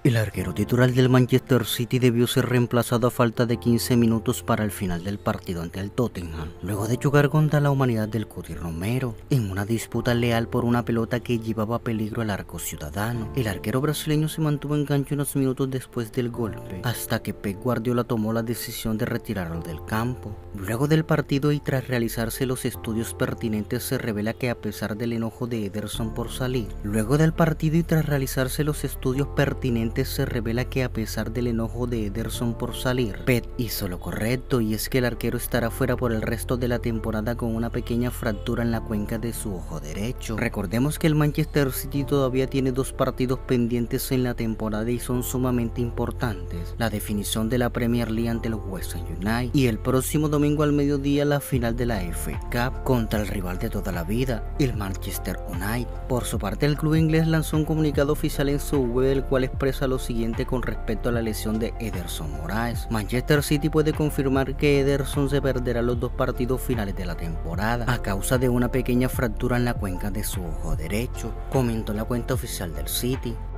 El arquero titular del Manchester City debió ser reemplazado a falta de 15 minutos para el final del partido ante el Tottenham, luego de chocar contra la humanidad del Cuti Romero, en una disputa leal por una pelota que llevaba a peligro al arco ciudadano. El arquero brasileño se mantuvo en cancha unos minutos después del golpe, hasta que Pep Guardiola tomó la decisión de retirarlo del campo. Luego del partido y tras realizarse los estudios pertinentes, se revela que a pesar del enojo de Ederson por salir, Pep hizo lo correcto, y es que el arquero estará fuera por el resto de la temporada con una pequeña fractura en la cuenca de su ojo derecho. Recordemos que el Manchester City todavía tiene dos partidos pendientes en la temporada y son sumamente importantes: la definición de la Premier League ante los West Ham United y el próximo domingo al mediodía la final de la FA Cup contra el rival de toda la vida, el Manchester United. Por su parte, el club inglés lanzó un comunicado oficial en su web, el cual expresa lo siguiente con respecto a la lesión de Ederson Moraes. Manchester City puede confirmar que Ederson se perderá los dos partidos finales de la temporada a causa de una pequeña fractura en la cuenca de su ojo derecho, comentó la cuenta oficial del City.